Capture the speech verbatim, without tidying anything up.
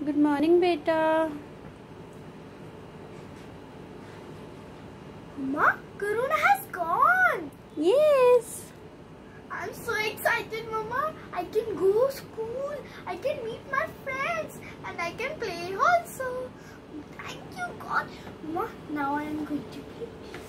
Good morning, beta. Mama, Corona has gone. Yes. I'm so excited, Mama. I can go school. I can meet my friends, and I can play also. Thank you, God. Mama, now I am going to play.